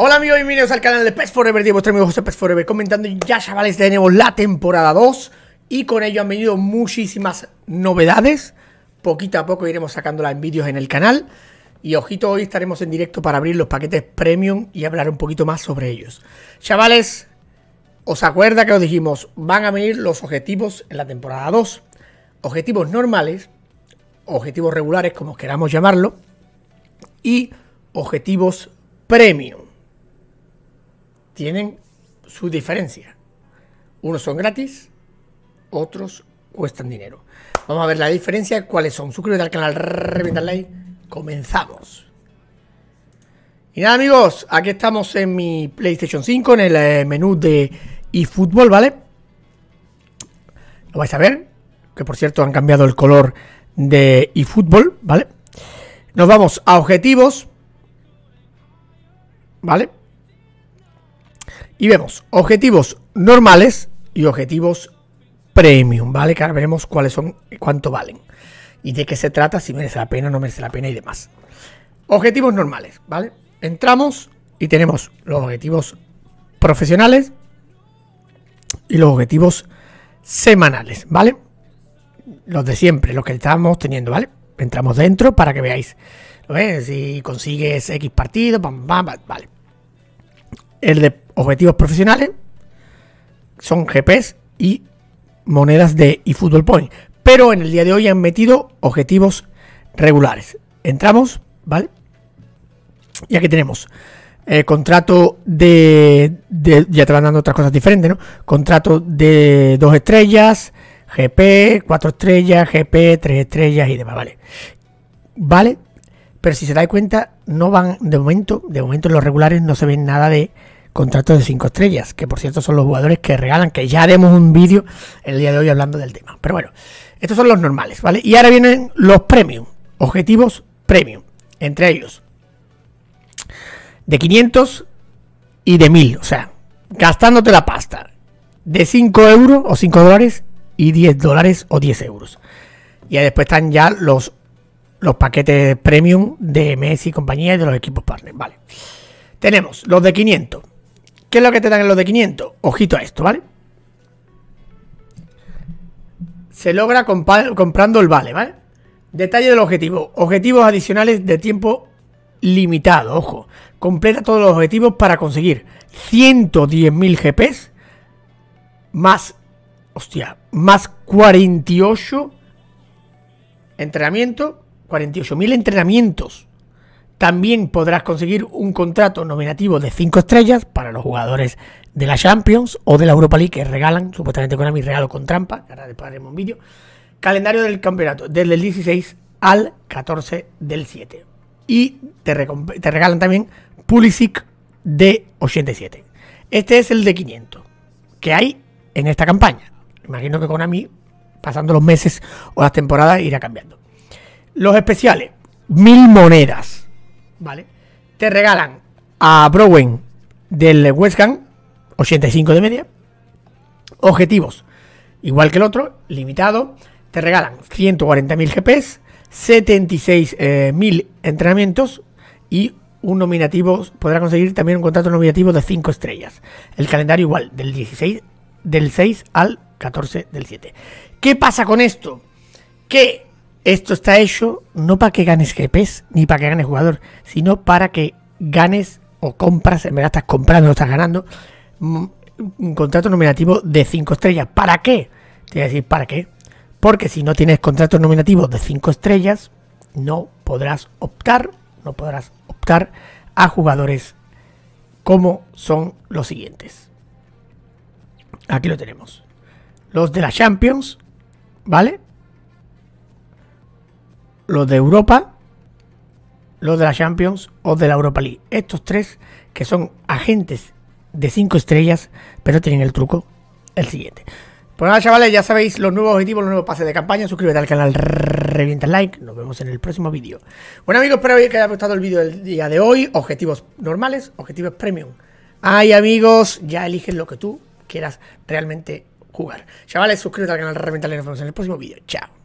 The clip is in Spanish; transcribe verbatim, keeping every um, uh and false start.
Hola amigos, bienvenidos al canal de PES Forever, de vuestro amigo José PES Forever, comentando ya, chavales, tenemos la temporada dos y con ello han venido muchísimas novedades. Poquito a poco iremos sacándolas en vídeos en el canal. Y ojito, hoy estaremos en directo para abrir los paquetes premium y hablar un poquito más sobre ellos. Chavales, ¿os acuerda que os dijimos? Van a venir los objetivos en la temporada dos. Objetivos normales, objetivos regulares, como queramos llamarlo, y objetivos premium. Tienen su diferencia. Unos son gratis, otros cuestan dinero. Vamos a ver la diferencia, cuáles son. Suscríbete al canal, revienta el like. Comenzamos. Y nada amigos, aquí estamos en mi PlayStation cinco, en el eh, menú de eFootball, ¿vale? Lo vais a ver, que por cierto han cambiado el color de eFootball, ¿vale? Nos vamos a objetivos, ¿vale? Y vemos objetivos normales y objetivos premium, ¿vale? Que ahora veremos cuáles son y cuánto valen. Y de qué se trata, si merece la pena o no merece la pena y demás. Objetivos normales, ¿vale? Entramos y tenemos los objetivos profesionales y los objetivos semanales, ¿vale? Los de siempre, los que estamos teniendo, ¿vale? Entramos dentro para que veáis. ¿Lo ves? Si consigues X partido, pam, pam, pam, vale. El de objetivos profesionales son G Ps y monedas de eFootball Point. Pero en el día de hoy han metido objetivos regulares. Entramos, ¿vale? Y aquí tenemos eh, contrato de, de... Ya te van dando otras cosas diferentes, ¿no? Contrato de dos estrellas, G P, cuatro estrellas, G P, tres estrellas y demás, ¿vale? ¿Vale? Pero si se dais cuenta, no van, de momento, de momento en los regulares no se ven nada de contratos de cinco estrellas, que por cierto son los jugadores que regalan, que ya haremos un vídeo el día de hoy hablando del tema. Pero bueno, estos son los normales, ¿vale? Y ahora vienen los premium, objetivos premium, entre ellos de quinientos y de mil, o sea, gastándote la pasta de cinco euros o cinco dólares y diez dólares o diez euros. Y ahí después están ya los, los paquetes premium de Messi y compañía y de los equipos partners, ¿vale? Tenemos los de quinientos. ¿Qué es lo que te dan en los de quinientos? Ojito a esto, ¿vale? Se logra comprando el vale, ¿vale? Detalle del objetivo. Objetivos adicionales de tiempo limitado, ojo. Completa todos los objetivos para conseguir ciento diez mil G Ps más, hostia, más cuarenta y ocho entrenamientos, cuarenta y ocho mil entrenamientos. También podrás conseguir un contrato nominativo de cinco estrellas para los jugadores de la Champions o de la Europa League que regalan, supuestamente con mi regalo con trampa, ahora después haremos un vídeo. Calendario del campeonato, desde el dieciséis al catorce del siete. Y te, te regalan también Pulisic de ochenta y siete. Este es el de quinientos que hay en esta campaña. Imagino que Konami, pasando los meses o las temporadas, irá cambiando. Los especiales, mil monedas. ¿Vale? Te regalan a Browen del West Ham, ochenta y cinco de media. Objetivos, igual que el otro, limitado. Te regalan ciento cuarenta mil G Ps, setenta y seis mil entrenamientos y un nominativo. Podrá conseguir también un contrato nominativo de cinco estrellas. El calendario igual, del dieciséis, del seis al catorce del siete. ¿Qué pasa con esto? Que esto está hecho no para que ganes G Ps ni para que ganes jugador, sino para que ganes o compras, en verdad estás comprando, no estás ganando, un contrato nominativo de cinco estrellas. ¿Para qué? Te voy a decir para qué. Porque si no tienes contratos nominativos de cinco estrellas, no podrás optar, no podrás optar a jugadores como son los siguientes. Aquí lo tenemos. Los de la Champions, ¿vale? Los de Europa, los de la Champions o de la Europa League. Estos tres que son agentes de cinco estrellas, pero tienen el truco el siguiente. Pues nada, chavales, ya sabéis los nuevos objetivos, los nuevos pases de campaña. Suscríbete al canal, revienta el like. Nos vemos en el próximo vídeo. Bueno amigos, espero que os haya gustado el vídeo del día de hoy. Objetivos normales, objetivos premium. Ay amigos, ya eligen lo que tú quieras realmente jugar. Chavales, suscríbete al canal, revienta el like. Nos vemos en el próximo vídeo. Chao.